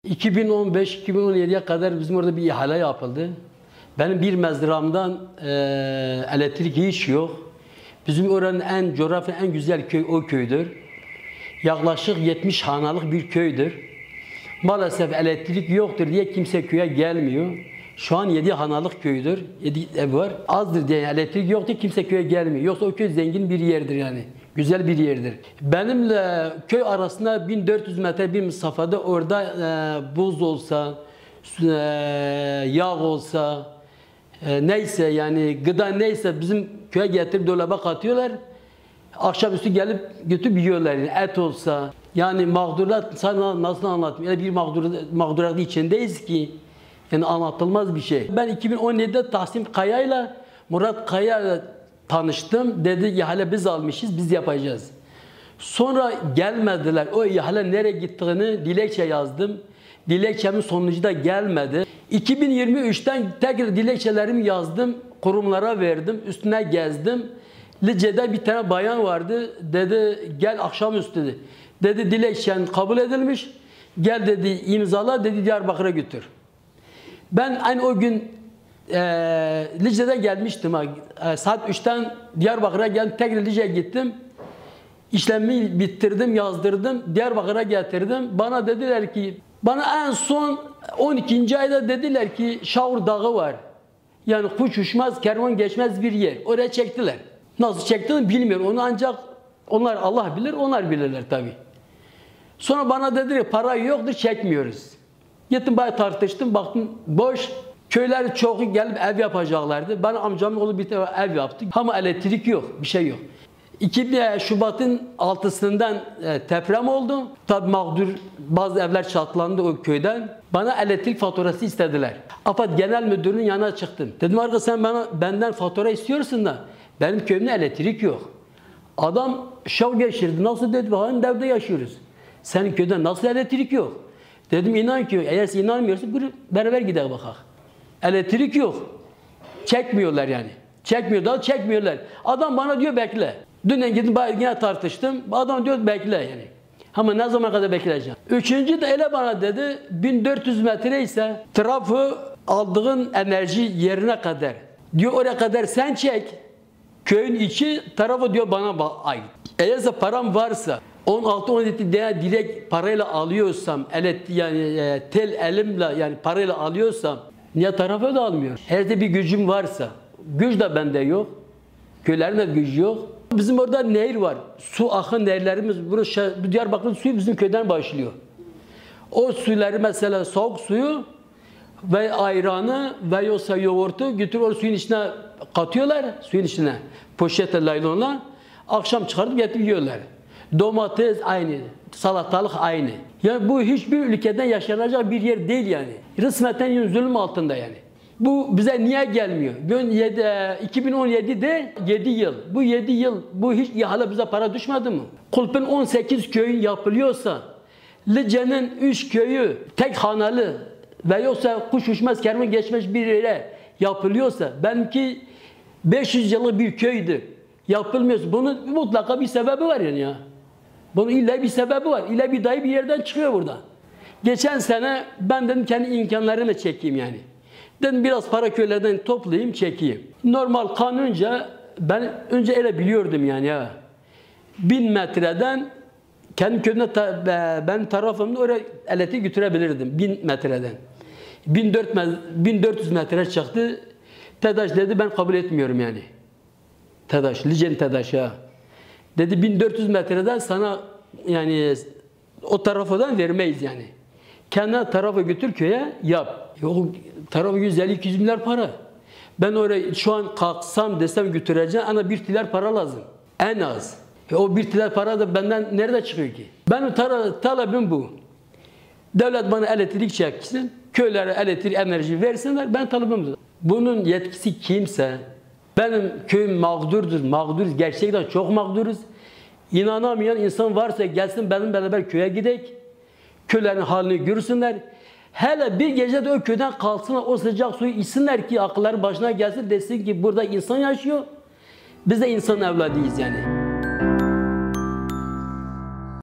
2015-2017'ye kadar bizim orada bir ihale yapıldı. Benim bir mezramdan elektrik hiç yok. Bizim oranın coğrafya en güzel köy o köydür. Yaklaşık 70 hanalık bir köydür. Maalesef elektrik yoktur diye kimse köye gelmiyor. Şu an 7 hanalık köydür. 7 ev var. Azdır diye elektrik yoktur, kimse köye gelmiyor. Yoksa o köy zengin bir yerdir yani. Güzel bir yerdir. Benimle köy arasında 1400 metre bir mesafede orada buz olsa, yağ olsa, neyse yani gıda neyse bizim köye getirip dolaba katıyorlar. Akşamüstü gelip götürüp yiyorlar. Yani et olsa. Yani mağdurlar sana nasıl anlatayım? Öyle bir mağdurat içindeyiz ki yani anlatılmaz bir şey. Ben 2017'de Tahsin Kaya'yla Murat Kaya'yla tanıştım. Dedi ihale biz almışız, biz yapacağız. Sonra gelmediler. O ihale nereye gittiğini dilekçe yazdım. Dilekçemin sonucu da gelmedi. 2023'ten tekrar dilekçelerimi yazdım. Kurumlara verdim. Üstüne gezdim. Lice'de bir tane bayan vardı. Dedi gel akşamüstü dedi. Dedi dilekçen kabul edilmiş. Gel dedi imzala dedi Diyarbakır'a götür. Ben aynı o gün Lice'den gelmiştim. Saat 3'ten Diyarbakır'a geldim. Tekrar Lice'ye gittim. İşlemi bitirdim, yazdırdım. Diyarbakır'a getirdim. Bana dediler ki, bana en son 12. ayda dediler ki Şavur Dağı var. Yani kuş uçmaz, kervan geçmez bir yer. Oraya çektiler. Nasıl çektiğini bilmiyorum. Onu ancak onlar Allah bilir, onlar bilirler tabii. Sonra bana dediler para yoktur, çekmiyoruz. Gittim bayağı tartıştım, baktım boş. Köyler çoğu gelip ev yapacaklardı. Ben amcamın oğlu bir tane ev yaptı. Ama elektrik yok, bir şey yok. 2 Şubat'ın 6'sından deprem oldu. Tabii mağdur bazı evler çatlandı o köyden. Bana elektrik faturası istediler. AFAD Genel Müdürü'nün yanına çıktım. Dedim arkadaş sen benden fatura istiyorsun da benim köyümde elektrik yok. Adam şov geçirdi. Nasıl dedi? Hangi evde yaşıyoruz? Senin köyde nasıl elektrik yok? Dedim inan ki eğer siz inanmıyorsun beraber gidelim bakalım. Elektrik yok. Çekmiyorlar yani. Çekmiyorlar. Adam bana diyor bekle. Dün gidip yine tartıştım. Adam diyor bekle yani. Ama ne zaman kadar bekleyeceğim? Üçüncü de öyle bana dedi 1400 metre ise trafo aldığın enerji yerine kadar. Diyor oraya kadar sen çek. Köyün içi trafo diyor bana ait. Eğerse param varsa 16-17 diye direkt parayla alıyorsam yani tel elimle yani parayla alıyorsam niye trafo da almıyor? Eğer de bir gücüm varsa güç de bende yok. Köylerin de gücü yok. Bizim orada nehir var. Su akın nehirlerimiz. Bu Diyarbakır'ın suyu bizim köyden başlıyor. O suları mesela soğuk suyu ve ayranı ve yoksa yoğurtu götürüp o suyun içine katıyorlar. Suyun içine. Poşetle laylonla. Akşam çıkartıp getirip yiyorlar. Domates aynı. Salatalık aynı. Yani bu hiçbir ülkeden yaşanacak bir yer değil yani. Resmeten zulüm altında yani. Bu bize niye gelmiyor? 2017'de 7 yıl. Bu 7 yıl bu hiç ihale bize para düşmedi mi? Kulp'un 18 köyün yapılıyorsa, Lice'nin 3 köyü tek hanalı ve yoksa kuş uçmaz kervan geçmez bir yere yapılıyorsa, benimki 500 yıllık bir köydü. Yapılmıyorsa bunun mutlaka bir sebebi var yani ya. Bunun illa bir sebebi var. İlla bir dayı bir yerden çıkıyor buradan. Geçen sene ben dedim kendi imkanlarımı çekeyim yani. Dedim biraz para köylerden toplayayım, çekeyim. Normal kanunca ben önce öyle biliyordum yani ya. 1000 metreden kendi köyümde ben tarafımda oraya elektrik götürebilirdim 1000 metreden. 1400 metre çıktı. TEDAŞ dedi ben kabul etmiyorum yani. TEDAŞ, Lice'nin TEDAŞ'a. Dedi 1400 metreden sana yani o tarafından vermeyiz yani. Kendi tarafa götür köye yap. Yok tarafı 150-200 milyar para. Ben oraya şu an kalksam desem götüreceğim ama 1 milyar para lazım. En az. O 1 milyar para da benden nerede çıkıyor ki? Benim talebim bu. Devlet bana elektrik çeksin. Köylere elektrik enerji versinler. Ben talebim bu. Bunun yetkisi kimse. Benim köyüm mağdurdur. Mağduruz. Gerçekten çok mağduruz. İnanamayan insan varsa gelsin benim beraber köye gidek. Köylerin halini görsünler. Hele bir gece de o köyden kalsınlar, o sıcak suyu içsinler ki akılları başına gelsin desin ki burada insan yaşıyor. Biz de insan evladıyız yani.